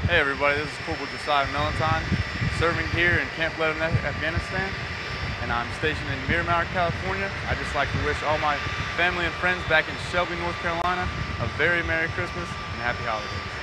Hey everybody, this is Cpl Josiah Mellentine, serving here in Camp Lebanon, Afghanistan, and I'm stationed in Miramar, California. I'd just like to wish all my family and friends back in Shelby, North Carolina, a very Merry Christmas and Happy Holidays.